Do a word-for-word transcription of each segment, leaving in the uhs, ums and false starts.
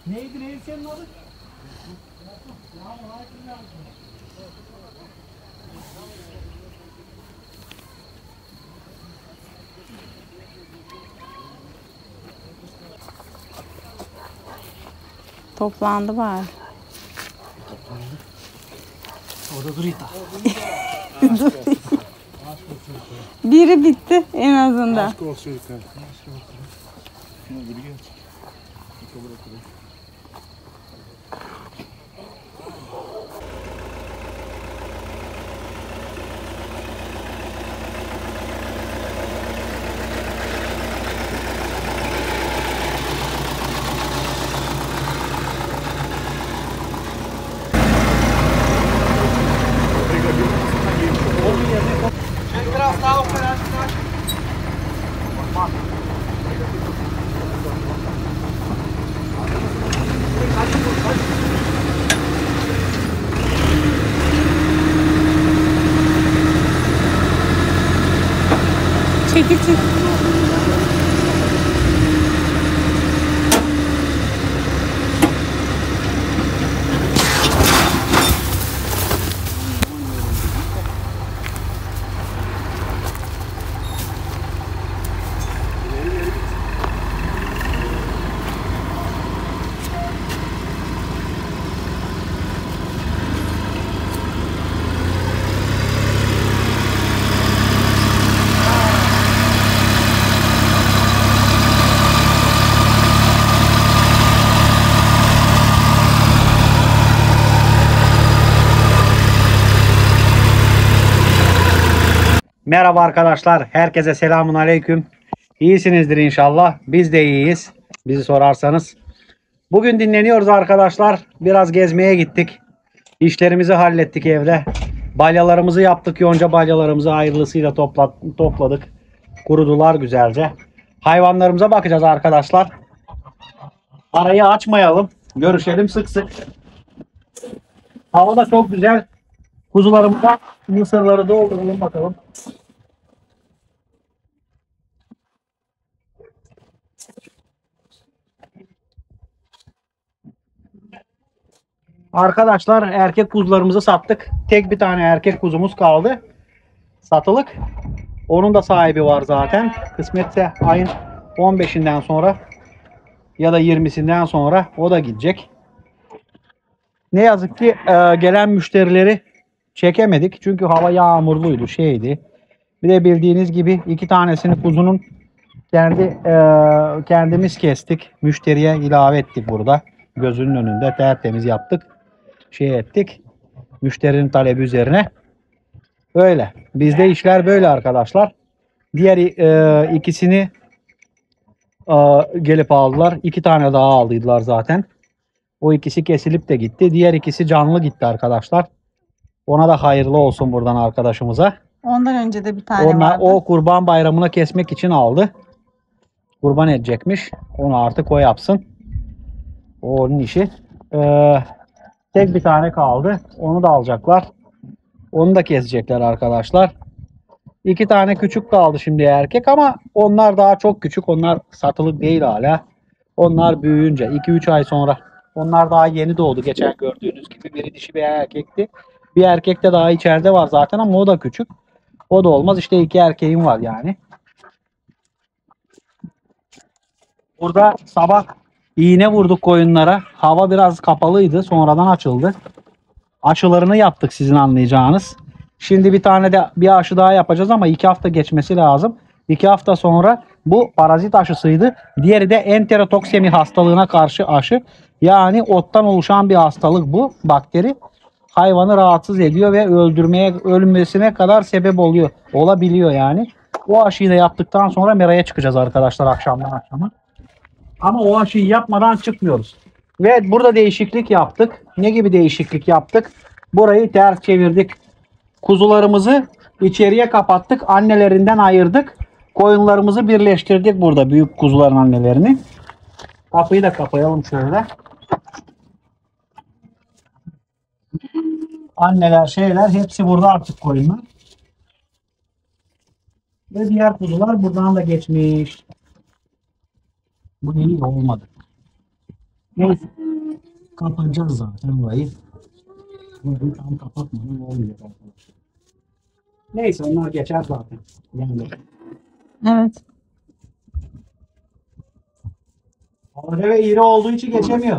Neydi reis senin adı? Toplandı bari. Orada duruyor da. Biri bitti en azından. Aşk olsun yukarı. Biraz daha operasyonel. Çekil çekil. Merhaba arkadaşlar. Herkese selamun aleyküm. İyisinizdir inşallah. Biz de iyiyiz. Bizi sorarsanız. Bugün dinleniyoruz arkadaşlar. Biraz gezmeye gittik. İşlerimizi hallettik evde. Balyalarımızı yaptık. Yonca balyalarımızı hayırlısıyla topla topladık. Kurudular güzelce. Hayvanlarımıza bakacağız arkadaşlar. Arayı açmayalım. Görüşelim sık sık. Hava da çok güzel. Kuzularımıza mısırları dolduralım bakalım. Arkadaşlar erkek kuzularımızı sattık. Tek bir tane erkek kuzumuz kaldı. Satılık. Onun da sahibi var zaten. Kısmetse ayın on beşinden sonra ya da yirmisinden sonra o da gidecek. Ne yazık ki e, gelen müşterileri çekemedik. Çünkü hava yağmurluydu, şeydi. Bir de bildiğiniz gibi iki tanesini kuzunun kendi e, kendimiz kestik. Müşteriye ilave ettik burada. Gözünün önünde tertemiz yaptık. Şey ettik. Müşterinin talebi üzerine. Böyle. Bizde işler böyle arkadaşlar. Diğer e, ikisini e, gelip aldılar. İki tane daha aldıydılar zaten. O ikisi kesilip de gitti. Diğer ikisi canlı gitti arkadaşlar. Ona da hayırlı olsun buradan arkadaşımıza. Ondan önce de bir tane Onlar, vardı. o kurban bayramına kesmek için aldı. Kurban edecekmiş. Onu artık o yapsın. O onun işi. Ee, tek bir tane kaldı. Onu da alacaklar. Onu da kesecekler arkadaşlar. İki tane küçük kaldı şimdi erkek ama onlar daha çok küçük. Onlar satılık değil hala. Onlar büyüyünce iki üç ay sonra. Onlar daha yeni doğdu. Geçen gördüğünüz gibi biri dişi bir erkekti. Bir erkek de daha içeride var zaten ama o da küçük. O da olmaz. İşte iki erkeğim var yani. Burada sabah iğne vurduk koyunlara. Hava biraz kapalıydı. Sonradan açıldı. Aşılarını yaptık sizin anlayacağınız. Şimdi bir tane de bir aşı daha yapacağız ama iki hafta geçmesi lazım. iki hafta sonra bu parazit aşısıydı. Diğeri de enterotoksemi hastalığına karşı aşı. Yani ottan oluşan bir hastalık bu. Bakteri hayvanı rahatsız ediyor ve öldürmeye, ölmesine kadar sebep oluyor. Olabiliyor yani. O aşıyı da yaptıktan sonra meraya çıkacağız arkadaşlar akşamdan akşama. Ama o aşıyı yapmadan çıkmıyoruz. Ve burada değişiklik yaptık. Ne gibi değişiklik yaptık? Burayı ters çevirdik. Kuzularımızı içeriye kapattık. Annelerinden ayırdık. Koyunlarımızı birleştirdik burada. Büyük kuzuların annelerini. Kapıyı da kapayalım şöyle. Anneler şeyler hepsi burada artık koyunlar. Ve diğer kuzular buradan da geçmiş. Bu iyi olmadı. Neyse. Kapatacağız zaten burayı. Burayı tam kapatmadan olmuyor arkadaşlar. Neyse onlar geçer zaten. Yani. Evet. Alaca ve iri olduğu için geçemiyor.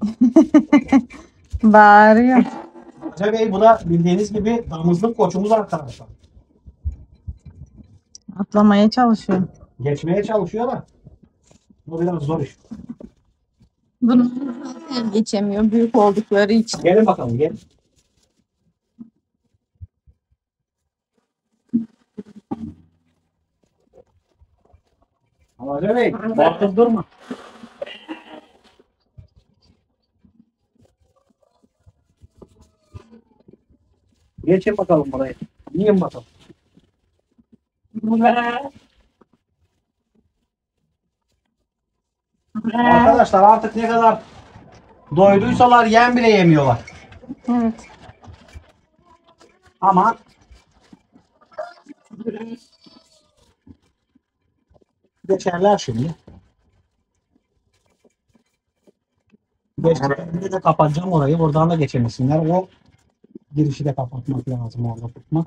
Bağırıyor. Alaca Bey bu da bildiğiniz gibi damızlık koçumuz arkadaşlar. Atlamaya çalışıyor. Geçmeye çalışıyor da bu biraz zor iş. Bunu zaten geçemiyor büyük oldukları için. Gelin bakalım gelin. Alaca Bey bakın durma. Geçin bakalım burayı. Yiyin bakalım. Arkadaşlar artık ne kadar doyduysalar yem bile yemiyorlar. Evet. Ama geçerler şimdi. Geçtiklerinde de kapatacağım orayı. Buradan da geçemesinler. O girişi de kapatmak lazım orada tutmak.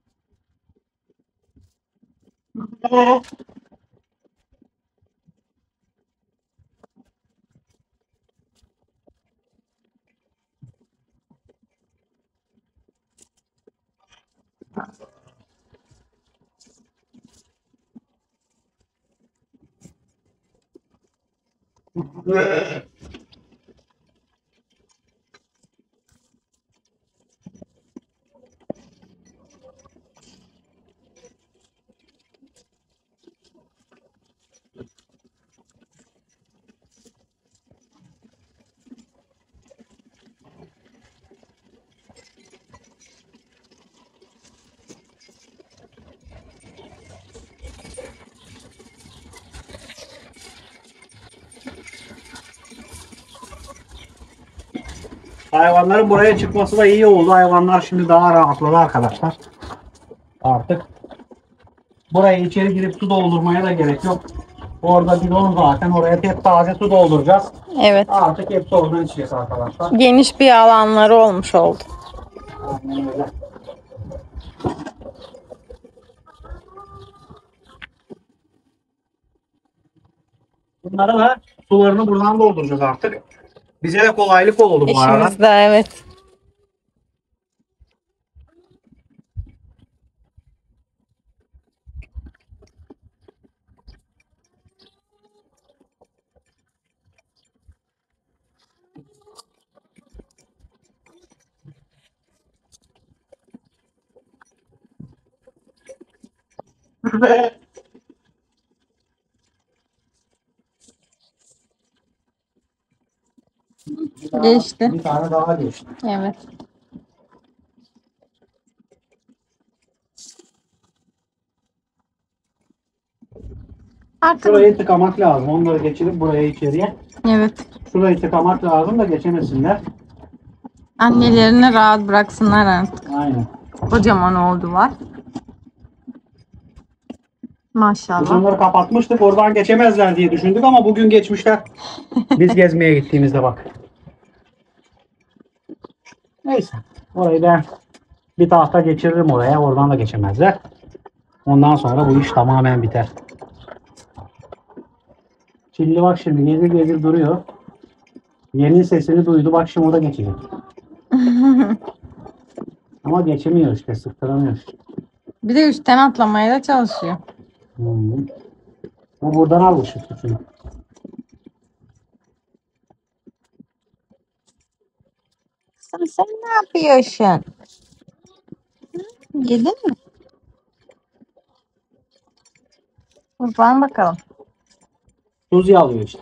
Hayvanların buraya çıkması da iyi oldu. Hayvanlar şimdi daha rahatladı arkadaşlar. Artık buraya içeri girip su doldurmaya da gerek yok. Orada bidon zaten. Oraya hep taze su dolduracağız. Evet. Artık hepsi oradan içeceğiz arkadaşlar. Geniş bir alanları olmuş oldu. Aynen öyle. Bunları da sularını buradan dolduracağız artık. Bize de kolaylık oldu bu arada. İşimiz de evet. Bir daha- Geçti. Bir tane daha geçti. Evet. Artık Şurayı tıkamak lazım. Onları geçirip buraya içeriye. evet. Şurayı tıkamak lazım da geçemesinler. Annelerini rahat bıraksınlar artık. Aynen. Kocaman oldular. Biz Maşallah. onları kapatmıştık. Oradan geçemezler diye düşündük ama bugün geçmişler. Biz gezmeye gittiğimizde bak. Neyse. Orayı ben bir tahta geçiririm oraya. Oradan da geçemezler. Ondan sonra bu iş tamamen biter. Çilli bak şimdi gezir gezir duruyor. Yeni sesini duydu. Bak şimdi o da geçecek. Ama geçemiyor işte. Sıktıramıyor. Bir de üstten atlamaya da çalışıyor. Hmm. Bu buradan almış üstünü. Sen, sen ne yapıyorsun? Yedin mi? Kurban bakalım. Tuz yağlıyor işte.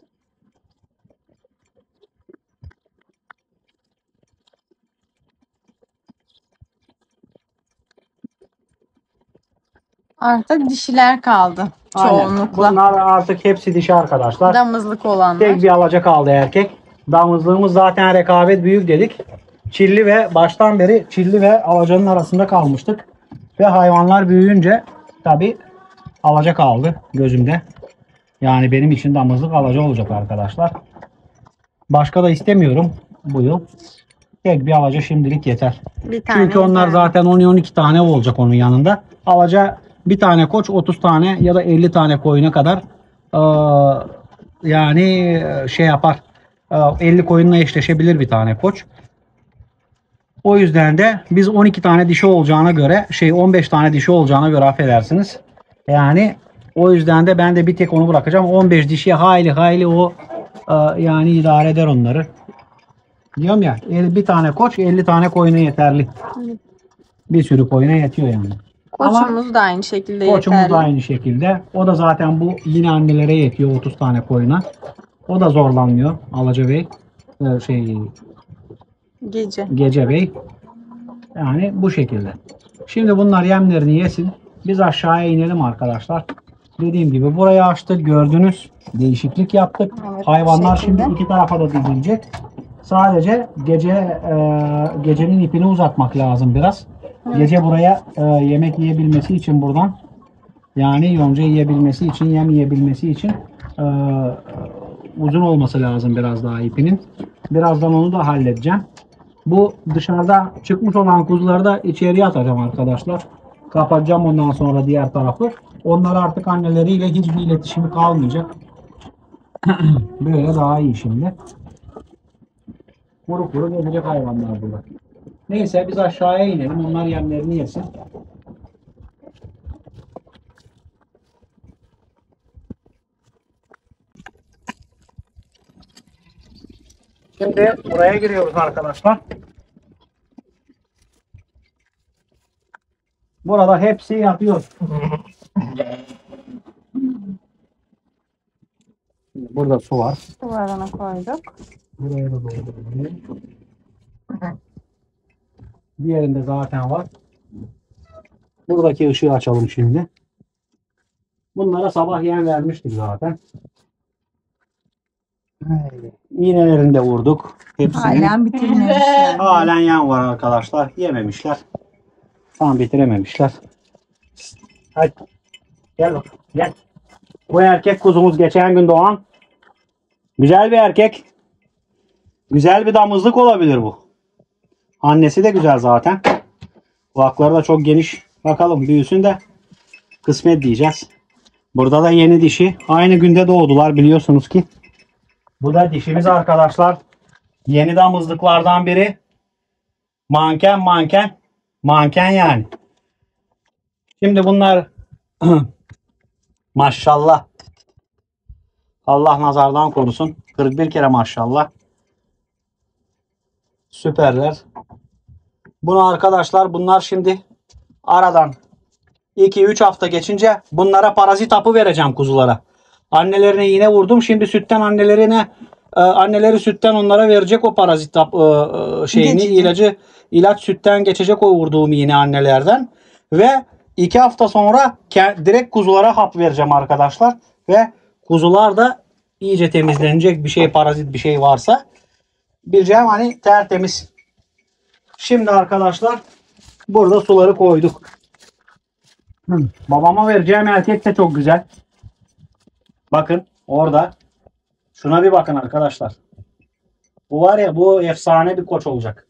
Artık dişiler kaldı. Aynen. Çoğunlukla. Bunlar artık hepsi dişi arkadaşlar. Damızlık olanlar. Tek bir alaca kaldı erkek. Damızlığımız zaten rekabet büyük dedik. Çilli ve baştan beri çilli ve alacanın arasında kalmıştık. Ve hayvanlar büyüyünce tabi alaca kaldı gözümde. Yani benim için damızlık alaca olacak arkadaşlar. Başka da istemiyorum bu yıl. Tek bir alaca şimdilik yeter. Bir tane Çünkü onlar yeter. zaten on on iki tane olacak onun yanında. Alaca bir tane koç otuz tane ya da elli tane koyuna kadar eee, yani şey yapar. Eee, elli koyunla eşleşebilir bir tane koç. O yüzden de biz on iki tane dişi olacağına göre şey on beş tane dişi olacağına göre affedersiniz. Yani o yüzden de ben de bir tek onu bırakacağım. on beş dişiye hayli hayli o e, yani idare eder onları. Diyorum ya el- bir tane koç elli tane koyuna yeterli. Evet. Bir sürü koyuna yetiyor yani. Ama Koçumuz da aynı şekilde koçumuz yeterli. da aynı şekilde. O da zaten bu yine annelere yetiyor otuz tane koyuna. O da zorlanmıyor Alaca Bey. E, şey Gece. Gece Bey. Yani bu şekilde. Şimdi bunlar yemlerini yesin. Biz aşağıya inelim arkadaşlar. Dediğim gibi burayı açtık gördünüz. Değişiklik yaptık. Evet, bu Hayvanlar şekilde. şimdi iki tarafa da dizilecek. Sadece gece e, gecenin ipini uzatmak lazım biraz. Evet. Gece buraya e, yemek yiyebilmesi için buradan yani yonca yiyebilmesi için yem yiyebilmesi için e, uzun olması lazım biraz daha ipinin. Birazdan onu da halledeceğim. Bu dışarıda çıkmış olan kuzuları da içeriye atacağım arkadaşlar. Kapatacağım ondan sonra diğer tarafı. Onlar artık anneleriyle hiçbir iletişimi kalmayacak. Böyle daha iyi şimdi. Kuru kuru gelecek hayvanlar burada. Neyse biz aşağıya inelim. Onlar yemlerini yesin. Şimdi buraya giriyoruz arkadaşlar. Burada hepsi yatıyor. Burada su var. Duvarına koyduk. Buraya da dolduralım. Diğerinde zaten var. Buradaki ışığı açalım şimdi. Bunlara sabah yem vermiştik zaten. İğnelerini de vurduk. Hepsini. Halen bitirmemişler. Halen yan var arkadaşlar. Yememişler. Tam bitirememişler. Hadi. Gel bak. Gel. Bu erkek kuzumuz geçen gün doğan. Güzel bir erkek. Güzel bir damızlık olabilir bu. Annesi de güzel zaten. Kulakları da çok geniş. Bakalım büyüsün de kısmet diyeceğiz. Burada da yeni dişi. Aynı günde doğdular biliyorsunuz ki. Bu da dişimiz arkadaşlar. Yeni damızlıklardan biri. Manken manken. Manken yani. Şimdi bunlar maşallah. Allah nazardan korusun. kırk bir kere maşallah. Süperler. Bunu arkadaşlar bunlar şimdi aradan iki üç hafta geçince bunlara parazit hapı vereceğim kuzulara. Annelerine yine vurdum. Şimdi sütten annelerine e, anneleri sütten onlara verecek o parazit hap, e, e, şeyini Geçici. ilacı ilaç sütten geçecek o vurduğum yine annelerden ve iki hafta sonra ke- direkt kuzulara hap vereceğim arkadaşlar ve kuzular da iyice temizlenecek bir şey parazit bir şey varsa bileceğim hani tertemiz. Şimdi arkadaşlar burada suları koyduk. Hı. Babama vereceğim erkek de çok güzel. Bakın orada. Şuna bir bakın arkadaşlar. Bu var ya bu efsane bir koç olacak.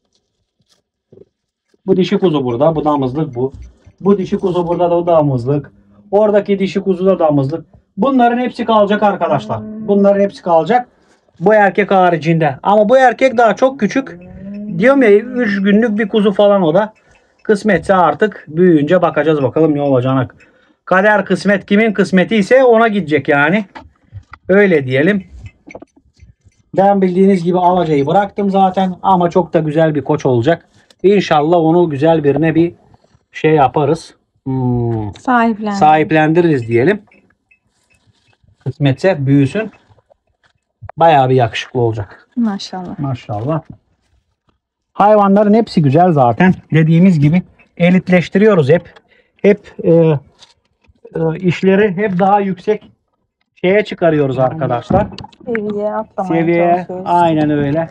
Bu dişi kuzu burada. Bu damızlık bu. Bu dişi kuzu burada da o damızlık. Oradaki dişi kuzu da damızlık. Bunların hepsi kalacak arkadaşlar. Bunların hepsi kalacak. Bu erkek haricinde. Ama bu erkek daha çok küçük. Diyorum ya üç günlük bir kuzu falan o da. Kısmetse artık büyüyünce bakacağız bakalım ne olacağına. Kader kısmet kimin kısmeti ise ona gidecek yani. Öyle diyelim. Ben bildiğiniz gibi Alaca'yı bıraktım zaten ama çok da güzel bir koç olacak. İnşallah onu güzel birine bir şey yaparız. Hmm, Sahiplen. sahiplendiririz diyelim. Kısmetse büyüsün. Bayağı bir yakışıklı olacak. Maşallah. Maşallah. Hayvanların hepsi güzel zaten. Dediğimiz gibi elitleştiriyoruz hep. Hep e, e, işleri hep daha yüksek şeye çıkarıyoruz arkadaşlar. Seviye atlamaya Seviyeye çalışıyoruz. aynen öyle.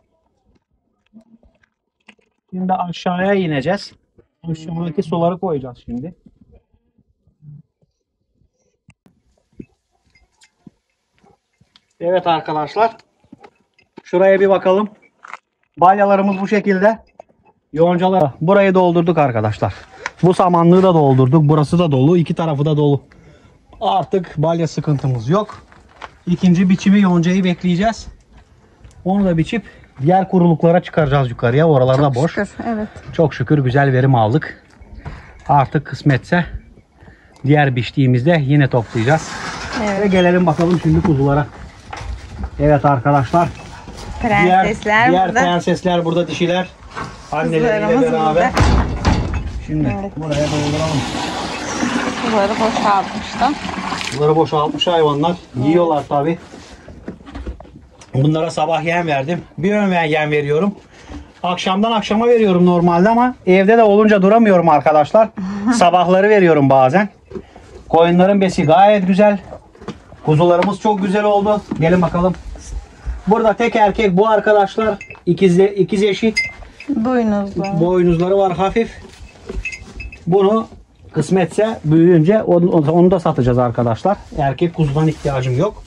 Şimdi aşağıya ineceğiz. Aşağıdaki suları koyacağız şimdi. Evet arkadaşlar. Şuraya bir bakalım. Balyalarımız bu şekilde. Yoncalar. Burayı doldurduk arkadaşlar. Bu samanlığı da doldurduk. Burası da dolu. İki tarafı da dolu. Artık balya sıkıntımız yok. İkinci biçimi yoncayı bekleyeceğiz. Onu da biçip diğer kuruluklara çıkaracağız yukarıya. Oralarda Çok boş. şükür, evet. Çok şükür güzel verim aldık. Artık kısmetse diğer biçtiğimizde yine toplayacağız. Evet. Ve gelelim bakalım şimdi kuzulara. Evet arkadaşlar. Prensesler diğer, diğer burada. prensesler burada, dişiler. Anneleriyle Kızlarımız beraber. burada. Şimdi Evet. buraya dolduralım. Suları boşaltmıştım. Bunları boşaltmış hayvanlar. Yiyorlar tabi. Bunlara sabah yem verdim. Bir öğün yem veriyorum. Akşamdan akşama veriyorum normalde ama evde de olunca duramıyorum arkadaşlar. Sabahları veriyorum bazen. Koyunların besi gayet güzel. Kuzularımız çok güzel oldu. Gelin bakalım. Burada tek erkek bu arkadaşlar. İkiz, ikiz eşit. Boynuzlu. Boynuzları var hafif. Bunu kısmetse büyüyünce onu, onu da satacağız arkadaşlar. Erkek kuzudan ihtiyacım yok.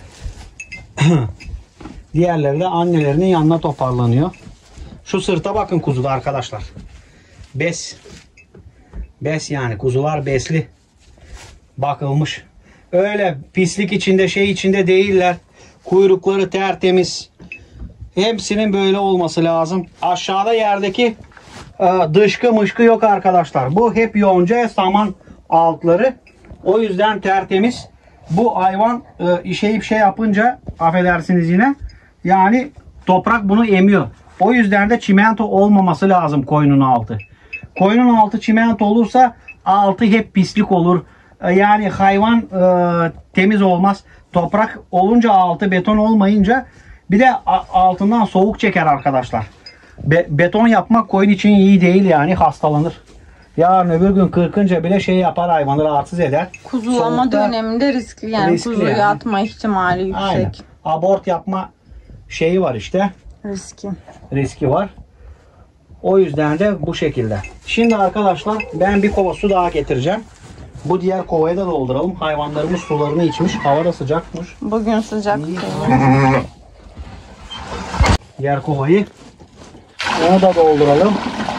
Diğerleri de annelerinin yanına toparlanıyor. Şu sırta bakın kuzuda arkadaşlar. Bes. Bes yani kuzular besli. Bakılmış. Öyle pislik içinde şey içinde değiller. Kuyrukları tertemiz. Hepsinin böyle olması lazım. Aşağıda yerdeki e, dışkı mışkı yok arkadaşlar. Bu hep yonca saman altları. O yüzden tertemiz. Bu hayvan e, işeyip şey yapınca affedersiniz yine. Yani toprak bunu emiyor. O yüzden de çimento olmaması lazım koyunun altı. Koyunun altı çimento olursa altı hep pislik olur. E, yani hayvan e, temiz olmaz. Toprak olunca altı beton olmayınca bir de altından soğuk çeker arkadaşlar. Be beton yapmak koyun için iyi değil yani hastalanır. Yarın öbür gün kırkınca bile şey yapar hayvanı rahatsız eder. Kuzulama Soğukta döneminde riskli yani riskli kuzuyu yani. atma ihtimali yüksek. Aynen. Abort yapma şeyi var işte. Riski. Riski var. O yüzden de bu şekilde. Şimdi arkadaşlar ben bir kova su daha getireceğim. Bu diğer kovaya da dolduralım. Hayvanlarımız sularını içmiş. Hava da sıcakmış. Bugün sıcak İyi. değil. Diğer kovayı. Onu da dolduralım.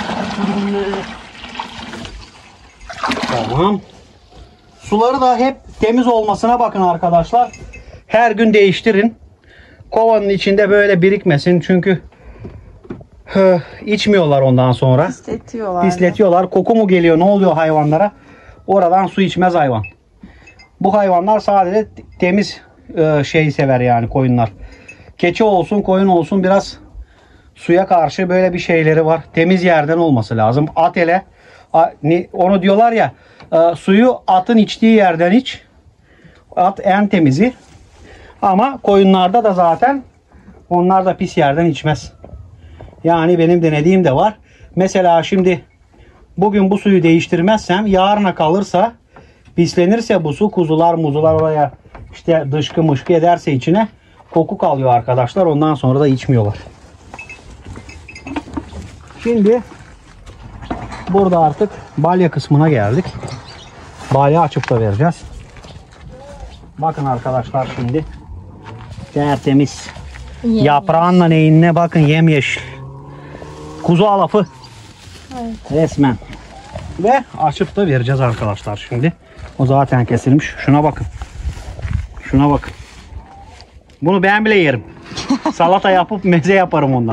Tamam. Suları da hep temiz olmasına bakın arkadaşlar. Her gün değiştirin. Kovanın içinde böyle birikmesin. Çünkü hı, içmiyorlar ondan sonra. Pisletiyorlar. Pisletiyorlar. Koku mu geliyor? Ne oluyor hayvanlara? Oradan su içmez hayvan. Bu hayvanlar sadece temiz e, şey sever yani koyunlar. Keçi olsun, koyun olsun biraz suya karşı böyle bir şeyleri var. Temiz yerden olması lazım. At ele a, ne, onu diyorlar ya e, suyu atın içtiği yerden iç. At en temizi. Ama koyunlarda da zaten onlar da pis yerden içmez. Yani benim denediğim de var. Mesela şimdi bugün bu suyu değiştirmezsem yarına kalırsa pislenirse bu su kuzular muzular oraya işte dışkı mışkı ederse içine koku kalıyor arkadaşlar. Ondan sonra da içmiyorlar. Şimdi burada artık balya kısmına geldik. Balya açıp da vereceğiz. Bakın arkadaşlar şimdi tertemiz. Yem. Yaprağınla neyinle bakın yemyeşil. Kuzu alafı. Evet. Resmen. Ve açıp da vereceğiz arkadaşlar şimdi. O zaten kesilmiş. Şuna bakın. Şuna bakın. Bunu ben bile yerim. Salata yapıp meze yaparım ondan.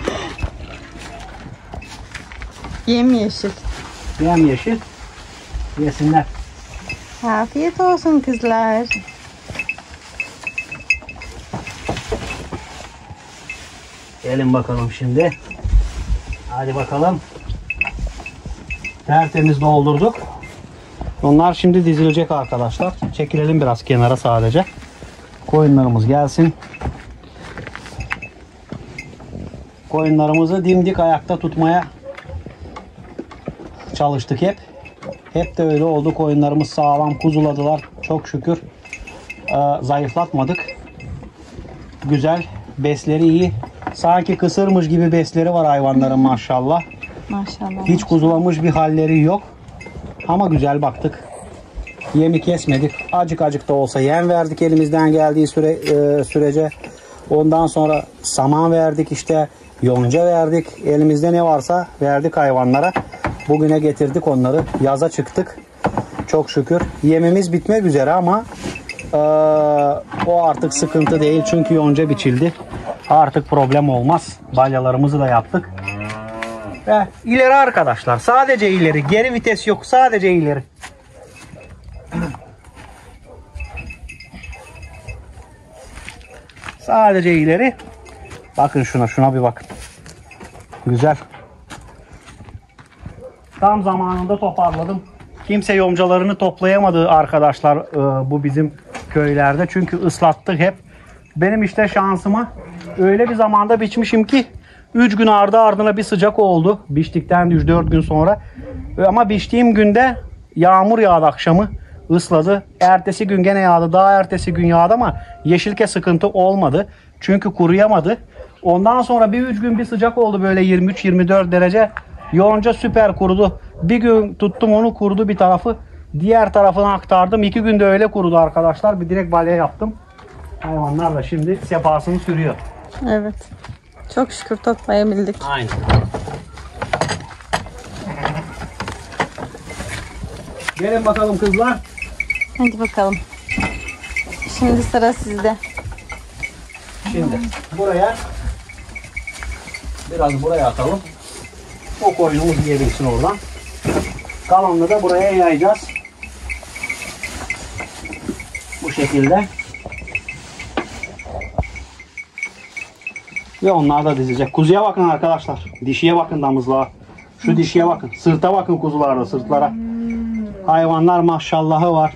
Yemyeşil. Yemyeşil. Yesinler. Afiyet olsun kızlar. Gelin bakalım şimdi. Hadi bakalım. Tertemiz doldurduk. Onlar şimdi dizilecek arkadaşlar. Çekilelim biraz kenara sadece. Koyunlarımız gelsin. Koyunlarımızı dimdik ayakta tutmaya çalıştık hep. Hep de öyle oldu. Koyunlarımız sağlam kuzuladılar. Çok şükür. Ee, zayıflatmadık. Güzel. Besleri iyi. Sanki kısırmış gibi besleri var hayvanların maşallah. Maşallah. Hiç kuzulamış bir halleri yok. Ama güzel baktık. Yemi kesmedik. Acık acık da olsa yem verdik elimizden geldiği süre, e, sürece. Ondan sonra saman verdik, işte yonca verdik. Elimizde ne varsa verdik hayvanlara. Bugüne getirdik onları. Yaza çıktık. Çok şükür. Yemimiz bitmek üzere ama ee, o artık sıkıntı değil. Çünkü yonca biçildi. Artık problem olmaz. Balyalarımızı da yaptık. Ve ileri arkadaşlar. Sadece ileri. Geri vites yok. Sadece ileri. Sadece ileri. Bakın şuna. Şuna bir bakın. Güzel. Tam zamanında toparladım. Kimse yoncalarını toplayamadı arkadaşlar e, bu bizim köylerde. Çünkü ıslattık hep. Benim işte şansıma öyle bir zamanda biçmişim ki üç gün ardı ardına bir sıcak oldu. Biçtikten üç dört gün sonra. Ama biçtiğim günde yağmur yağdı akşamı. Isladı. Ertesi gün gene yağdı. Daha ertesi gün yağdı ama yeşilke sıkıntı olmadı. Çünkü kuruyamadı. Ondan sonra bir üç gün bir sıcak oldu böyle yirmi üç yirmi dört derece. Yonca süper kurudu. Bir gün tuttum onu, kurudu bir tarafı. Diğer tarafına aktardım. İki günde öyle kurudu arkadaşlar. Bir direkt balya yaptım. Hayvanlar da şimdi sefasını sürüyor. Evet. Çok şükür toplayabildik. Aynen. Gelin bakalım kızlar. Hadi bakalım. Şimdi sıra sizde. Şimdi buraya biraz buraya atalım. O koyunumuz yiyebilsin oradan. Kalanını da buraya yayacağız. Bu şekilde. Ve onlar da dizilecek. Kuzuya bakın arkadaşlar. Dişiye bakın, damızlığa. Şu dişiye bakın. Sırta bakın, kuzularda sırtlara. Hayvanlar maşallahı var.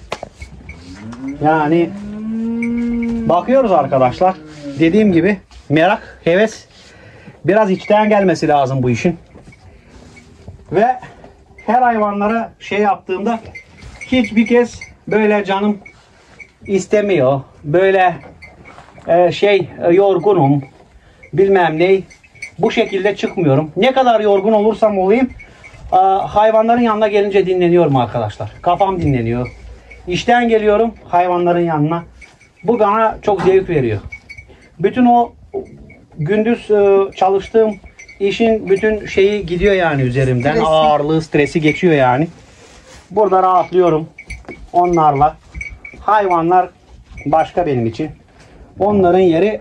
Yani bakıyoruz arkadaşlar. Dediğim gibi merak, heves biraz içten gelmesi lazım bu işin. Ve her hayvanlara şey yaptığımda hiçbir kez böyle canım istemiyor. Böyle e, şey e, yorgunum. Bilmem ne. Bu şekilde çıkmıyorum. Ne kadar yorgun olursam olayım e, hayvanların yanına gelince dinleniyorum arkadaşlar. Kafam dinleniyor. İşten geliyorum hayvanların yanına. Bu bana çok zevk veriyor. Bütün o gündüz e, çalıştığım işin bütün şeyi gidiyor yani üzerimden. Stresi. Ağırlığı, stresi geçiyor yani. Burada rahatlıyorum onlarla. Hayvanlar başka benim için. Onların yeri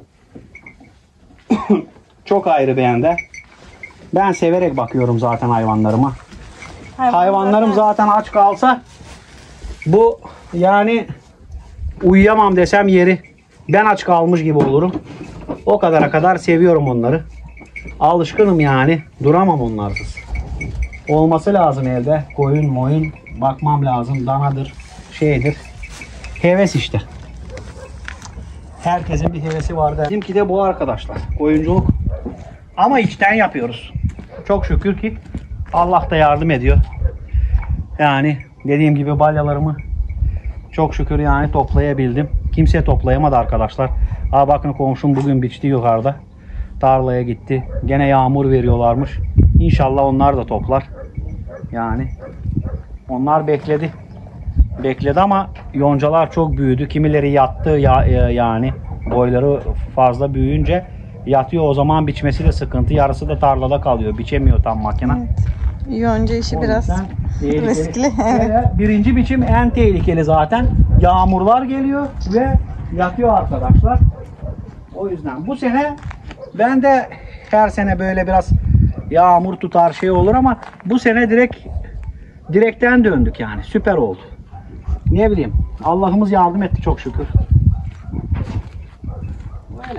çok ayrı bende. Ben severek bakıyorum zaten hayvanlarıma. Hayvan Hayvanlarım zaten- zaten aç kalsa bu yani uyuyamam desem yeri. Ben aç kalmış gibi olurum. O kadara kadar seviyorum onları. Alışkınım yani. Duramam onlarsız. Olması lazım evde. Koyun moyun bakmam lazım. Danadır, şeydir. Heves işte. Herkesin bir hevesi var da. Bizimki de bu arkadaşlar. Koyunculuk. Ama içten yapıyoruz. Çok şükür ki Allah da yardım ediyor. Yani dediğim gibi balyalarımı çok şükür yani toplayabildim. Kimse toplayamadı arkadaşlar. Aa bakın komşum bugün biçti yukarıda. Tarlaya gitti. Gene yağmur veriyorlarmış. İnşallah onlar da toplar. Yani onlar bekledi. Bekledi ama yoncalar çok büyüdü. Kimileri yattı ya, yani boyları fazla büyüyünce yatıyor. O zaman biçmesi de sıkıntı. Yarısı da tarlada kalıyor. Biçemiyor tam makine. Evet. Yonca işi O biraz yüzden tehlikeli. riskli. Evet. Ve birinci biçim en tehlikeli zaten. Yağmurlar geliyor ve yatıyor arkadaşlar. O yüzden bu sene ben de her sene böyle biraz yağmur tutar şey olur ama bu sene direkt direkten döndük yani. Süper oldu. Ne bileyim. Allah'ımız yardım etti çok şükür. Böyle.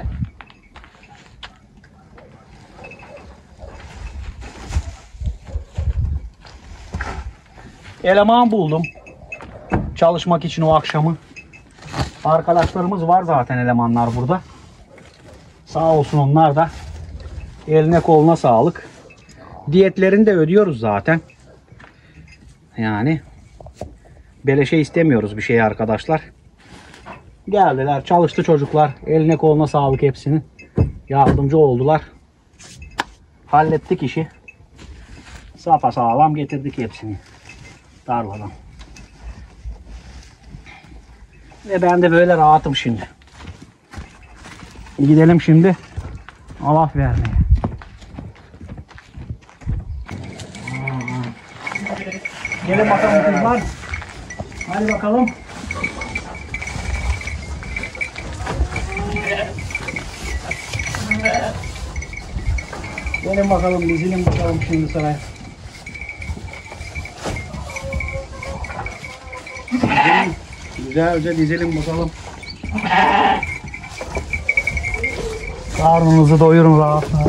Eleman buldum. Çalışmak için o akşamı. Arkadaşlarımız var zaten, elemanlar burada. Sağ olsun onlar da. Eline koluna sağlık. Diyetlerini de ödüyoruz zaten. Yani beleşe istemiyoruz bir şey arkadaşlar. Geldiler, çalıştı çocuklar. Eline koluna sağlık hepsinin. Yardımcı oldular. Hallettik işi. Sapasağlam getirdik hepsini tarladan. Ve ben de böyle rahatım şimdi. Gidelim şimdi alaf vermeye. Gelin bakalım kızlar. Hadi bakalım. Gelin bakalım, dizilin bakalım şimdi sıraya. Dizilin. Güzelce dizilin bakalım. Karnınızı doyurun rahat rahat.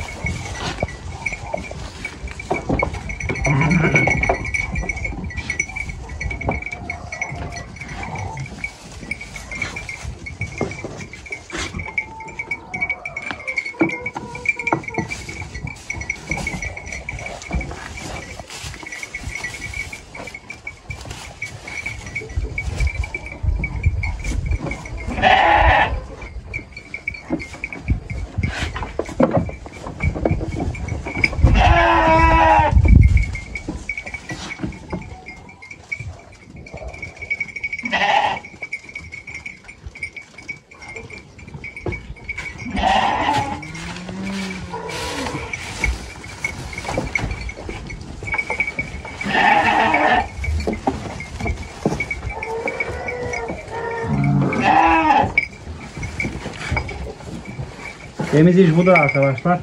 Temiz iş budur arkadaşlar.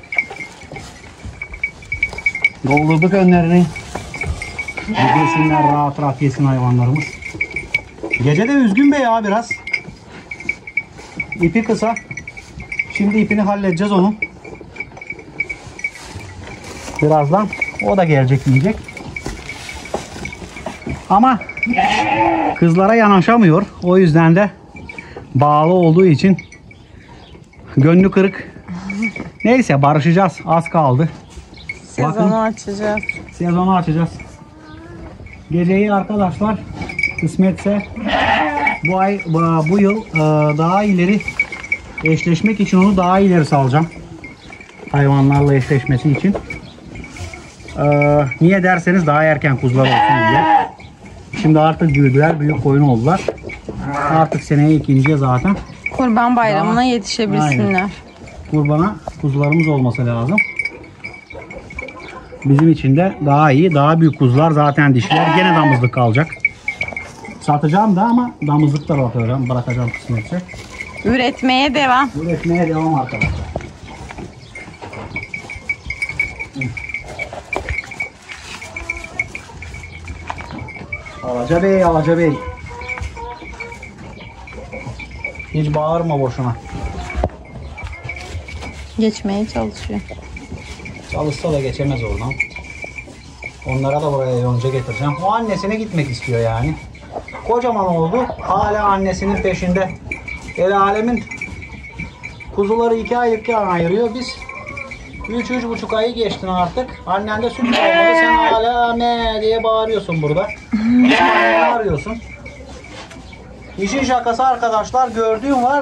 Doldurduk önlerini. Yesinler, rahat rahat yesin hayvanlarımız. Gece de üzgün be ya biraz. İpi kısa. Şimdi ipini halledeceğiz onun. Birazdan o da gelecek, yiyecek. Ama kızlara yanaşamıyor. O yüzden de bağlı olduğu için gönlü kırık. Neyse, barışacağız. Az kaldı. Sezonu Bakın, açacağız. Sezonu açacağız. Geceyi arkadaşlar kısmetse bu ay bu, bu yıl e, daha ileri eşleşmek için onu daha ileri salacağım. Hayvanlarla eşleşmesi için. E, niye derseniz daha erken kuzular olsun diye. Şimdi artık büyüdüler, büyük koyun oldular. Artık seneye ikinciye zaten. Kurban Bayramı'na Daha- yetişebilsinler. Aynen. Kurbana kuzularımız olması lazım. Bizim için de daha iyi, daha büyük kuzular, zaten dişiler gene damızlık kalacak. Satacağım da ama damızlık da bırakacağım, bırakacağım kısmetse. Üretmeye devam. Üretmeye devam arkadaşlar. Alaca Bey, Alaca Bey. Hiç bağırma boşuna. Geçmeye çalışıyor. Çalışsa da geçemez oradan. Onlara da buraya yonca getireceğim. O annesine gitmek istiyor yani. Kocaman oldu. Hala annesinin peşinde. El alemin kuzuları iki aylıkken ayırıyor. Biz üç üç buçuk ayı geçtin artık. Annen de süt olmadı. Sen hala me diye bağırıyorsun burada. Anneni arıyorsun. İşin şakası arkadaşlar, gördüğüm var.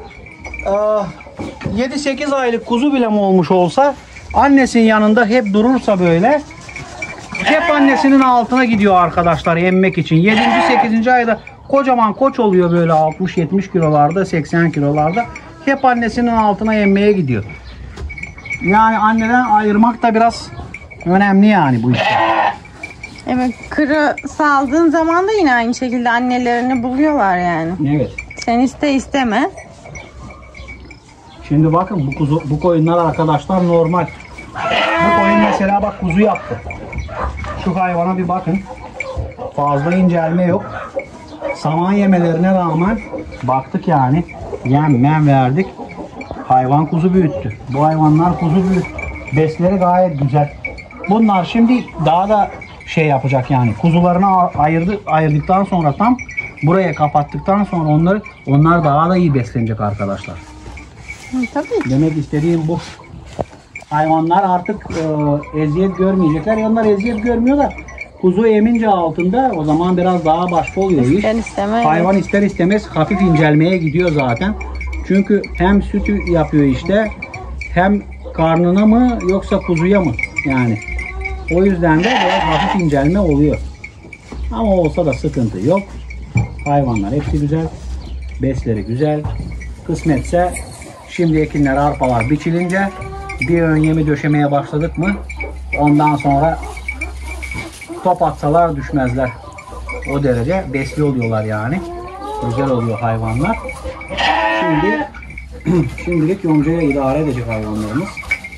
yedi sekiz aylık kuzu bile mi olmuş olsa, annesinin yanında hep durursa böyle, hep annesinin altına gidiyor arkadaşlar emmek için. yedinci sekizinci ayda kocaman koç oluyor böyle altmış yetmiş kilolarda, seksen kilolarda. Hep annesinin altına emmeye gidiyor. Yani anneden ayırmak da biraz önemli yani bu işte. Evet, kırı saldığın zaman da yine aynı şekilde annelerini buluyorlar yani. Evet. Sen iste isteme. Şimdi bakın bu kuzu, bu koyunlar arkadaşlar normal. Bu koyun mesela bak kuzu yaptı. Şu hayvana bir bakın. Fazla incelme yok. Saman yemelerine rağmen baktık yani. Yem mem verdik. Hayvan kuzu büyüttü. Bu hayvanlar kuzu büyüttü. Besleri gayet güzel. Bunlar şimdi daha da şey yapacak yani. Kuzularını ayırdı, ayırdıktan sonra tam buraya kapattıktan sonra onları onlar daha da iyi beslenecek arkadaşlar. Hı, tabii. Demek istediğim bu. Hayvanlar artık e, eziyet görmeyecekler. Onlar eziyet görmüyor da kuzu emince altında, o zaman biraz daha başka oluyor iş. İster isteme. Hayvan ister istemez hafif incelmeye gidiyor zaten. Çünkü hem sütü yapıyor işte, hem karnına mı yoksa kuzuya mı yani. O yüzden de biraz hafif incelme oluyor. Ama olsa da sıkıntı yok. Hayvanlar hepsi güzel. Besleri güzel. Kısmetse Şimdi ekinler, arpalar biçilince bir ön yemi döşemeye başladık mı ondan sonra top atsalar düşmezler. O derece besli oluyorlar yani. Güzel oluyor hayvanlar. Şimdi şimdilik yoncaya idare edecek hayvanlarımız.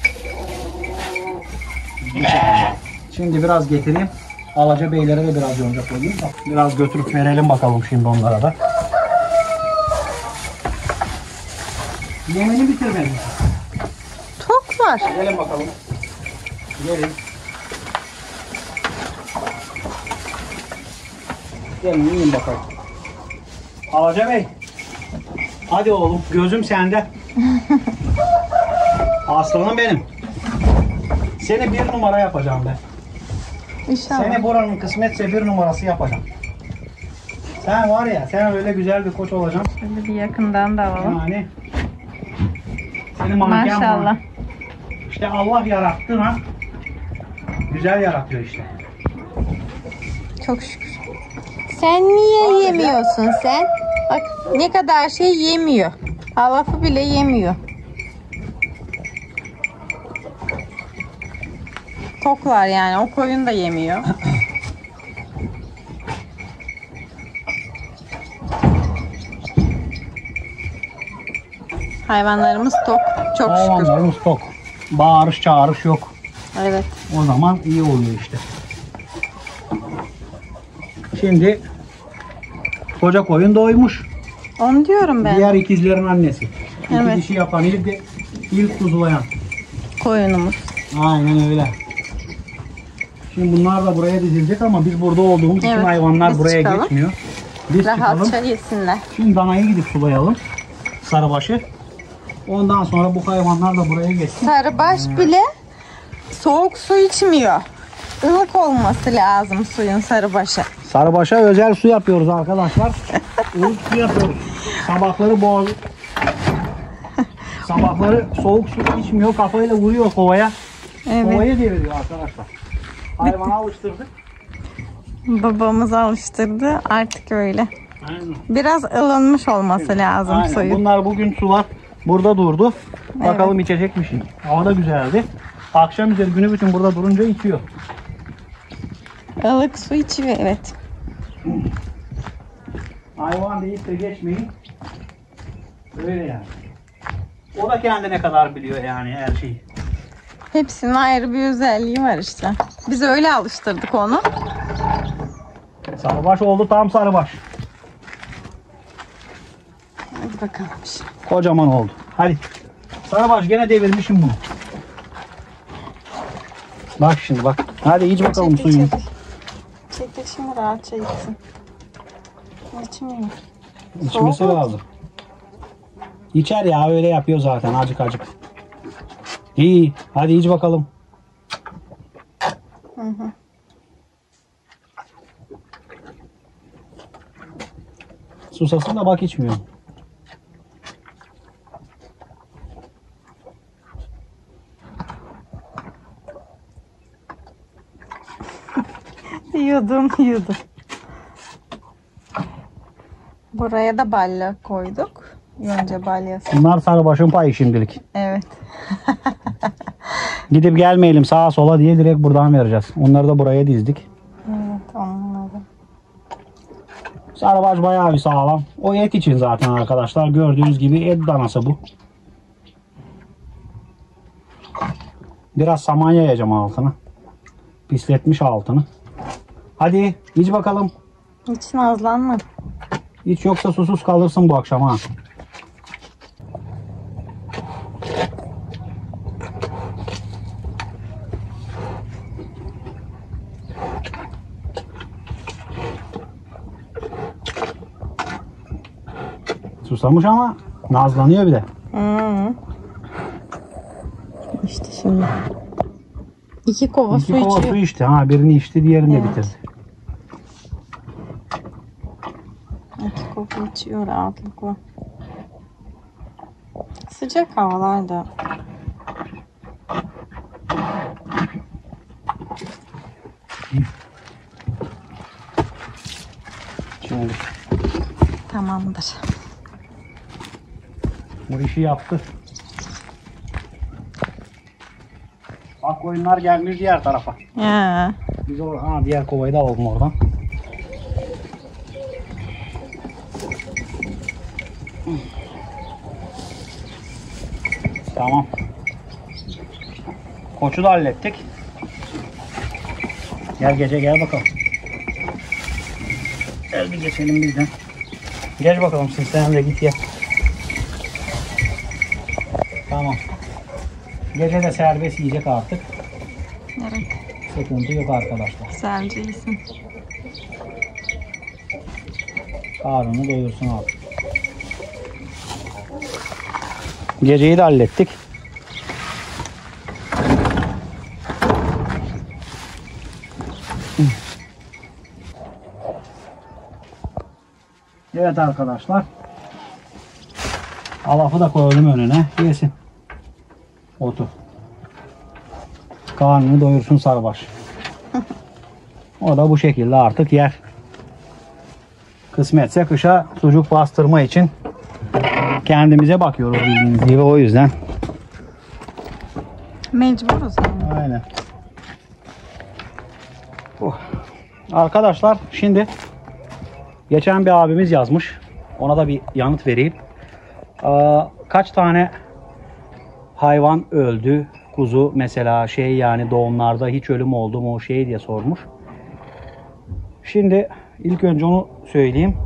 Şimdi biraz getireyim. Alaca beylere de biraz yonca koyayım. Biraz götürüp verelim bakalım şimdi onlara da. Yemini bitirmedim. Çok var. Gelin bakalım. Gelin. Gelin yiyin bakalım. Alaca Bey. Hadi oğlum, gözüm sende. Aslanım benim. Seni bir numara yapacağım ben. İnşallah. Seni buranın kısmetse bir numarası yapacağım. Sen var ya, sen öyle güzel bir koç olacaksın. Şöyle bir yakından da alalım. Yani seni manken Maşallah. var. İşte Allah yarattığına güzel yaratıyor işte. Çok şükür. Sen niye yemiyorsun sen? Bak ne kadar şey yemiyor. Halafı bile yemiyor. Toklar yani. O koyun da yemiyor. Hayvanlarımız tok. Çok şükür. Hayvanlarımız tok. Bağırış çağırış yok. Evet. O zaman iyi oluyor işte. Şimdi koca koyun doymuş. Onu diyorum ben. Diğer ikizlerin annesi. İki Evet. dişi yapan ilk, ilk kuzulayan. Koyunumuz. Aynen öyle. Şimdi bunlar da buraya dizilecek ama biz burada olduğumuz için Evet, hayvanlar biz buraya çıkalım. geçmiyor. Biz Rahatça çıkalım. yesinler. Şimdi danayı gidip sulayalım. Sarıbaşı. Ondan sonra bu hayvanlar da buraya geçsin. Sarıbaş bile soğuk su içmiyor. Ilık olması lazım suyun sarıbaşı. Sarıbaşa özel su yapıyoruz arkadaşlar. Ilık su yapıyoruz. Sabahları boğaz. Sabahları soğuk su içmiyor. Kafayla vuruyor kovaya. Evet. Kovaya deviriyor arkadaşlar. Hayvana alıştırdık. Babamız alıştırdı. Artık öyle. Aynen. Biraz ılınmış olması lazım Aynen. suyu. Bunlar bugün sular burada durdu. Bakalım içecek mi şimdi. Hava da güzeldi. Akşam üzeri günü bütün burada durunca içiyor. Ilık su içiyor evet. Hayvan deyip de geçmeyin. Öyle yani. O da kendine kadar biliyor yani her şeyi. Hepsinin ayrı bir özelliği var işte. Biz öyle alıştırdık onu. Sarıbaş oldu, tam sarıbaş. Hadi bakalım şimdi. Kocaman oldu. Hadi. Sarıbaş gene devirmişim bunu. Bak şimdi bak. Hadi iç bakalım Çekil, suyunu. çekil. Çekil şimdi rahatça içsin. İçmiyor. İçmesi Soğuk. lazım. İçer ya, öyle yapıyor zaten acık acık. İyi. Hadi iç bakalım. Hı hı. Susasın da bak içmiyor. Yudum yudum. Buraya da balya koyduk. Yonca balyası. Bunlar sarıbaşın payı şimdilik. Evet. Gidip gelmeyelim sağa sola diye direkt buradan vereceğiz. Onları da buraya dizdik. Evet onları. Sarıbaş bayağı bir sağlam. O et için zaten arkadaşlar. Gördüğünüz gibi et danası bu. Biraz saman yayacağım altına. Pisletmiş altını. Hadi iç bakalım. Hiç nazlanma. Hiç yoksa susuz kalırsın bu akşam ha. Susamış ama nazlanıyor bir de. Hı. İşte şimdi. İki kova İki su kova içiyor. su içti. Ha, birini içti, diğerini de Evet. bitirdi. İki kova içiyor rahatlıkla. Sıcak havalarda. Şimdi Tamamdır. bu işi yaptı. Ak koyunlar gelmiş diğer tarafa. Ya. Biz o ha, diğer kovayı da alalım oradan. Tamam. Koçu da hallettik. Gel gece gel bakalım. Gel bir geçelim bizden. Geç bakalım siz sen de git ya. Tamam. Gece de serbest yiyecek artık. Evet. Sıkıntı yok arkadaşlar. Güzelce iyisin. Karnını doyursun abi. Geceyi de hallettik. Evet arkadaşlar. Alafı da koydum önüne. Yesin. Otu. Karnını doyursun sarbaş. O da bu şekilde artık yer. Kısmetse kışa sucuk bastırma için kendimize bakıyoruz bildiğiniz gibi, o yüzden. Mecburuz yani. Aynen. Oh. Arkadaşlar şimdi geçen bir abimiz yazmış. Ona da bir yanıt vereyim. Ee, kaç tane hayvan öldü? Kuzu mesela şey yani doğumlarda hiç ölüm oldu mu şey diye sormuş. Şimdi ilk önce onu söyleyeyim.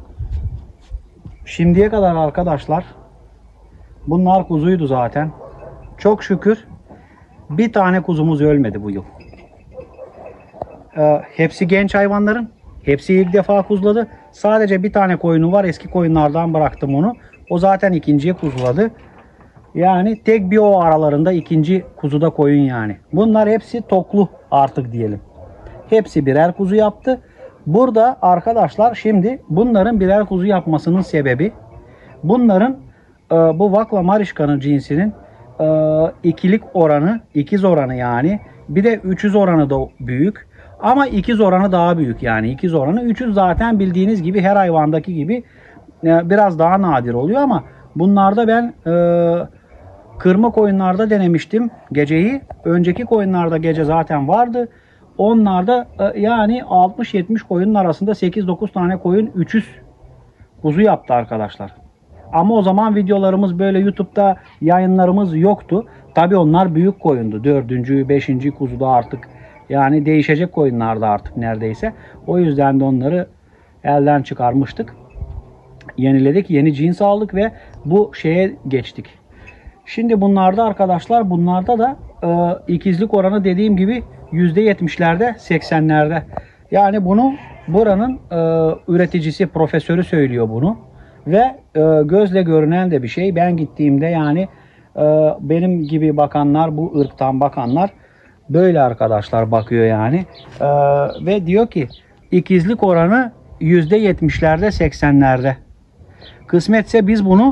Şimdiye kadar arkadaşlar bunlar kuzuydu zaten. Çok şükür bir tane kuzumuz ölmedi bu yıl. Ee, hepsi genç hayvanların. Hepsi ilk defa kuzladı. Sadece bir tane koyunu var. Eski koyunlardan bıraktım onu. O zaten ikinciye kuzladı. Yani tek bir o aralarında ikinci kuzuda koyun yani. Bunlar hepsi toklu artık diyelim. Hepsi birer kuzu yaptı. Burada arkadaşlar şimdi bunların birer kuzu yapmasının sebebi bunların e, bu Vakla Mariška'nın cinsinin e, ikilik oranı, ikiz oranı yani. Bir de üçüz oranı da büyük. Ama ikiz oranı daha büyük yani. İkiz oranı. Üçüz zaten bildiğiniz gibi her hayvandaki gibi e, biraz daha nadir oluyor ama bunlarda ben e, kırma koyunlarda denemiştim geceyi. Önceki koyunlarda gece zaten vardı. Onlarda e, yani altmış yetmiş koyunun arasında sekiz dokuz tane koyun üçüz kuzu yaptı arkadaşlar. Ama o zaman videolarımız böyle YouTube'da yayınlarımız yoktu. Tabi onlar büyük koyundu. Dördüncü, beşinci kuzuda artık yani değişecek koyunlardı artık neredeyse. O yüzden de onları elden çıkarmıştık. Yeniledik. Yeni cins aldık ve bu şeye geçtik. Şimdi bunlarda arkadaşlar bunlarda da e, ikizlik oranı dediğim gibi yüzde yetmişlerde seksenlerde. Yani bunu buranın e, üreticisi, profesörü söylüyor bunu. Ve e, gözle görünen de bir şey. Ben gittiğimde yani e, benim gibi bakanlar, bu ırktan bakanlar böyle arkadaşlar bakıyor yani. E, ve diyor ki ikizlik oranı yüzde yetmişlerde seksenlerde. Kısmetse biz bunu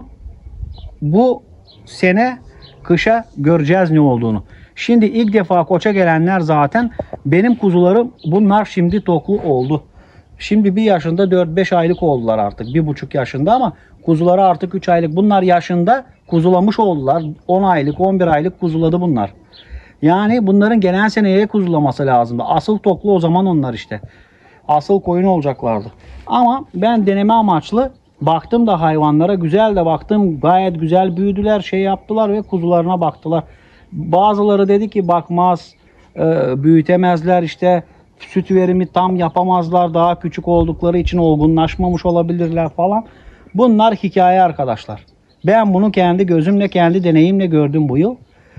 bu sene kışa göreceğiz ne olduğunu. Şimdi ilk defa koça gelenler zaten benim kuzularım bunlar şimdi toklu oldu. Şimdi bir yaşında dört beş aylık oldular artık. Bir buçuk yaşında ama kuzuları artık üç aylık. Bunlar yaşında kuzulamış oldular. on aylık on bir aylık kuzuladı bunlar. Yani bunların gelen seneye kuzulaması lazımdı. Asıl toklu o zaman onlar işte. Asıl koyun olacaklardı. Ama ben deneme amaçlı baktım da hayvanlara güzel de baktım. Gayet güzel büyüdüler, şey yaptılar ve kuzularına baktılar. Bazıları dedi ki bakmaz, büyütemezler işte. Süt verimi tam yapamazlar. Daha küçük oldukları için olgunlaşmamış olabilirler falan. Bunlar hikaye arkadaşlar. Ben bunu kendi gözümle, kendi deneyimle gördüm bu yıl.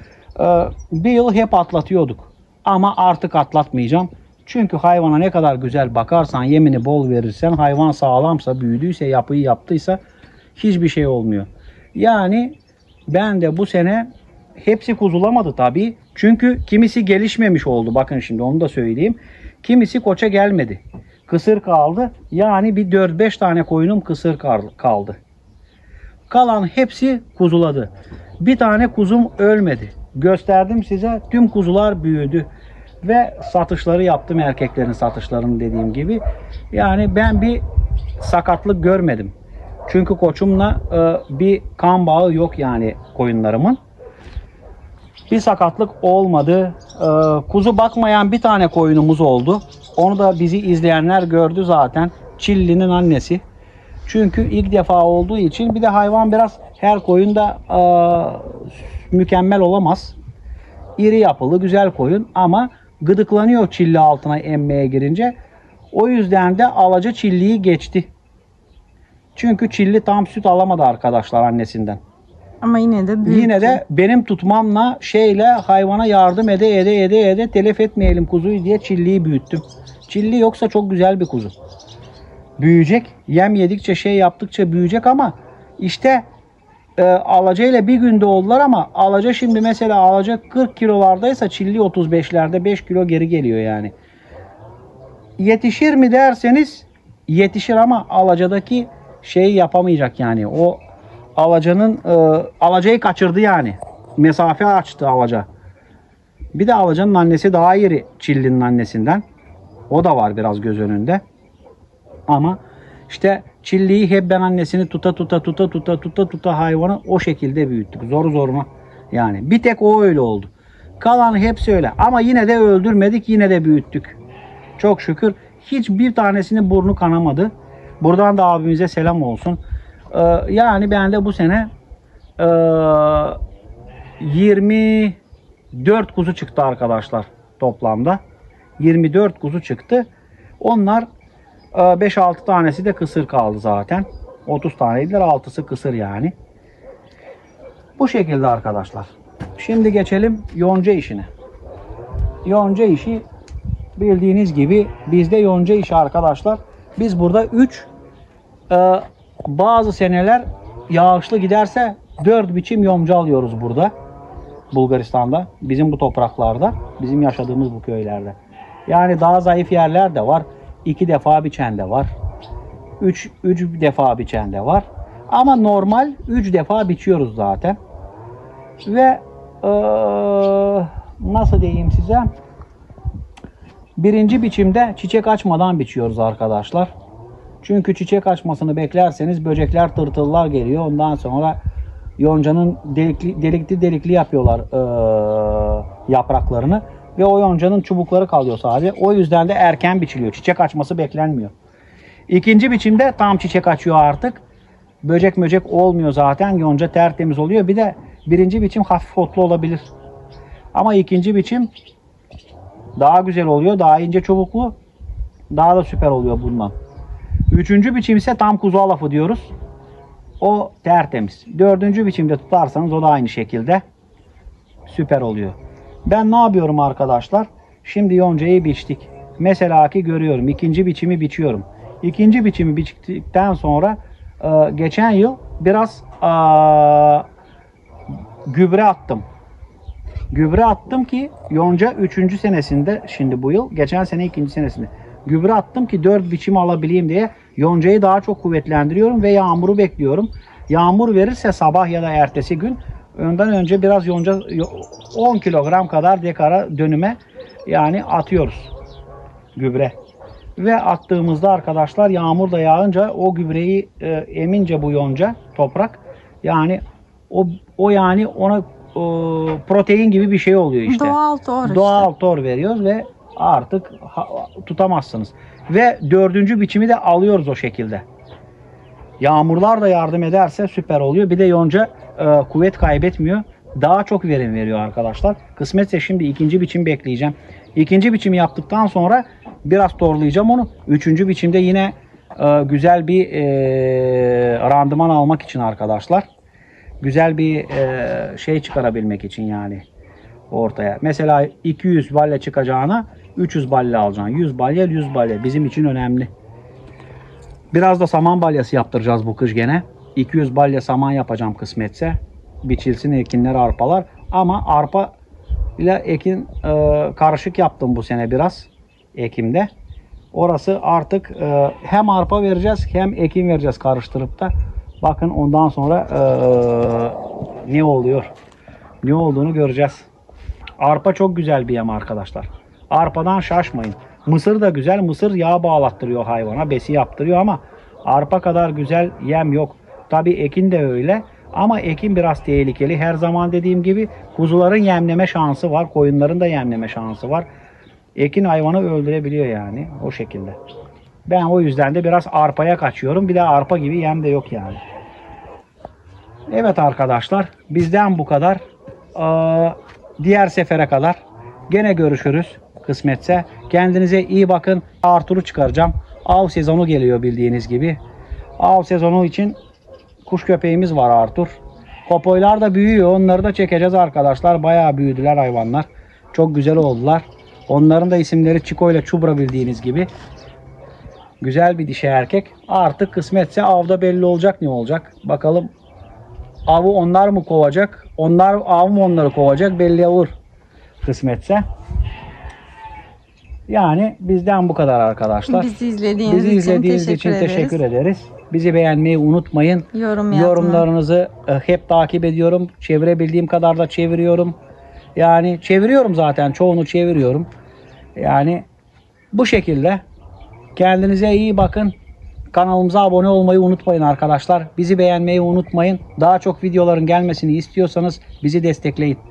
Bir yıl hep atlatıyorduk. Ama artık atlatmayacağım. Çünkü hayvana ne kadar güzel bakarsan, yemini bol verirsen, hayvan sağlamsa, büyüdüyse, yapıyı yaptıysa hiçbir şey olmuyor. Yani ben de bu sene hepsi kuzulamadı tabii. Çünkü kimisi gelişmemiş oldu. Bakın şimdi onu da söyleyeyim. Kimisi koça gelmedi. Kısır kaldı. Yani bir dört beş tane koyunum kısır kaldı. Kalan hepsi kuzuladı. Bir tane kuzum ölmedi. Gösterdim size. Tüm kuzular büyüdü. Ve satışları yaptım. Erkeklerin satışlarını dediğim gibi. Yani ben bir sakatlık görmedim. Çünkü koçumla e, bir kan bağı yok yani koyunlarımın. Bir sakatlık olmadı. Ee, kuzu bakmayan bir tane koyunumuz oldu. Onu da bizi izleyenler gördü zaten. Çilli'nin annesi. Çünkü ilk defa olduğu için, bir de hayvan biraz, her koyun da e, mükemmel olamaz. İri yapılı, güzel koyun ama gıdıklanıyor Çilli altına emmeye girince. O yüzden de alaca Çilli'yi geçti. Çünkü Çilli tam süt alamadı arkadaşlar annesinden. Ama yine de büyük. Yine de benim tutmamla şeyle hayvana yardım ede ede ede ede telef etmeyelim kuzuyu diye Çilli'yi büyüttüm. Çilli yoksa çok güzel bir kuzu. Büyüyecek. Yem yedikçe, şey yaptıkça büyüyecek ama işte e, alaca ile bir günde oldular ama alaca şimdi mesela alaca kırk kilolardaysa Çilli otuz beşlerde, beş kilo geri geliyor yani. Yetişir mi derseniz yetişir ama alacadaki şeyi yapamayacak yani. O alacanın e, alacayı kaçırdı yani. Mesafe açtı alaca. Bir de alacanın annesi daha iri Çilli'nin annesinden. O da var biraz göz önünde. Ama işte Çilli'yi hep ben annesini tuta tuta tuta tuta tuta tuta hayvanı o şekilde büyüttük. Zor zoruna. Yani bir tek o öyle oldu. Kalan hepsi öyle. Ama yine de öldürmedik. Yine de büyüttük. Çok şükür. Hiçbir tanesinin burnu kanamadı. Buradan da abimize selam olsun. Ee, yani ben de bu sene e, yirmi dört kuzu çıktı arkadaşlar toplamda. yirmi dört kuzu çıktı. Onlar beş altı tanesi de kısır kaldı zaten. otuz taneydiler, altısı kısır yani. Bu şekilde arkadaşlar. Şimdi geçelim yonca işine. Yonca işi bildiğiniz gibi bizde yonca işi arkadaşlar. Biz burada üç e, bazı seneler yağışlı giderse dört biçim yonca alıyoruz burada. Bulgaristan'da. Bizim bu topraklarda. Bizim yaşadığımız bu köylerde. Yani daha zayıf yerler de var. iki defa biçen de var. üç üç defa biçen de var. Ama normal üç defa biçiyoruz zaten. Ve ee, nasıl diyeyim size? Birinci biçimde çiçek açmadan biçiyoruz arkadaşlar. Çünkü çiçek açmasını beklerseniz böcekler, tırtıllar geliyor. Ondan sonra yoncanın delikli delikli, delikli yapıyorlar ee, yapraklarını. Ve o yoncanın çubukları kalıyor sadece. O yüzden de erken biçiliyor. Çiçek açması beklenmiyor. İkinci biçimde tam çiçek açıyor artık. Böcek möcek olmuyor zaten. Yonca tertemiz oluyor. Bir de birinci biçim hafif otlu olabilir. Ama ikinci biçim daha güzel oluyor. Daha ince çubuklu. Daha da süper oluyor bundan. Üçüncü biçim ise tam kuzu alafı diyoruz. O tertemiz. Dördüncü biçimde tutarsanız o da aynı şekilde süper oluyor. Ben ne yapıyorum arkadaşlar? Şimdi yoncayı biçtik. Mesela ki görüyorum. İkinci biçimi biçiyorum. İkinci biçimi biçtikten sonra e, geçen yıl biraz e, gübre attım. Gübre attım ki yonca üçüncü senesinde, şimdi bu yıl, geçen sene ikinci senesinde gübre attım ki dört biçim alabileyim diye. Yoncayı daha çok kuvvetlendiriyorum ve yağmuru bekliyorum. Yağmur verirse sabah ya da ertesi gün, önden önce biraz yonca on kilogram kadar dekara dönüme yani atıyoruz gübre. Ve attığımızda arkadaşlar yağmur da yağınca o gübreyi e, emince bu yonca toprak yani o o yani ona e, protein gibi bir şey oluyor işte. Doğal tor. Doğal işte. tor veriyoruz ve artık ha, tutamazsınız. Ve dördüncü biçimi de alıyoruz o şekilde. Yağmurlar da yardım ederse süper oluyor. Bir de yonca e, kuvvet kaybetmiyor. Daha çok verim veriyor arkadaşlar. Kısmetse şimdi ikinci biçim bekleyeceğim. İkinci biçimi yaptıktan sonra biraz torlayacağım onu. Üçüncü biçimde yine e, güzel bir e, randıman almak için arkadaşlar. Güzel bir e, şey çıkarabilmek için yani ortaya. Mesela iki yüz balya çıkacağına üç yüz balya alacaksın. yüz balya, yüz balya bizim için önemli. Biraz da saman balyası yaptıracağız bu kış gene. iki yüz balya saman yapacağım kısmetse. Biçilsin ekinler, arpalar. Ama arpa ile ekin e, karışık yaptım bu sene biraz ekimde. Orası artık e, hem arpa vereceğiz hem ekin vereceğiz karıştırıp da. Bakın ondan sonra e, ne oluyor? Ne olduğunu göreceğiz. Arpa çok güzel bir yem arkadaşlar. Arpadan şaşmayın. Mısır da güzel. Mısır yağ bağlattırıyor hayvana. Besi yaptırıyor ama arpa kadar güzel yem yok. Tabii ekin de öyle. Ama ekin biraz tehlikeli. Her zaman dediğim gibi kuzuların yemleme şansı var. Koyunların da yemleme şansı var. Ekin hayvanı öldürebiliyor yani o şekilde. Ben o yüzden de biraz arpaya kaçıyorum. Bir de arpa gibi yem de yok yani. Evet arkadaşlar, bizden bu kadar. Ee, diğer sefere kadar gene görüşürüz kısmetse. Kendinize iyi bakın. Artur'u çıkaracağım. Av sezonu geliyor bildiğiniz gibi. Av sezonu için kuş köpeğimiz var Artur. Kopoylar da büyüyor. Onları da çekeceğiz arkadaşlar. Bayağı büyüdüler hayvanlar. Çok güzel oldular. Onların da isimleri Çiko ile Çubra bildiğiniz gibi. Güzel bir dişi erkek. Artık kısmetse avda belli olacak ne olacak. Bakalım avı onlar mı kovacak? Onlar av mı onları kovacak? Belli olur kısmetse. Yani bizden bu kadar arkadaşlar. Bizi izlediğiniz, Bizi izlediğiniz için, için, teşekkür, teşekkür ederiz. ederiz. Bizi beğenmeyi unutmayın. Yorum yazmayı. Yorumlarınızı e, hep takip ediyorum. Çevirebildiğim kadar da çeviriyorum. Yani çeviriyorum zaten. Çoğunu çeviriyorum. Yani bu şekilde. Kendinize iyi bakın. Kanalımıza abone olmayı unutmayın arkadaşlar. Bizi beğenmeyi unutmayın. Daha çok videoların gelmesini istiyorsanız bizi destekleyin.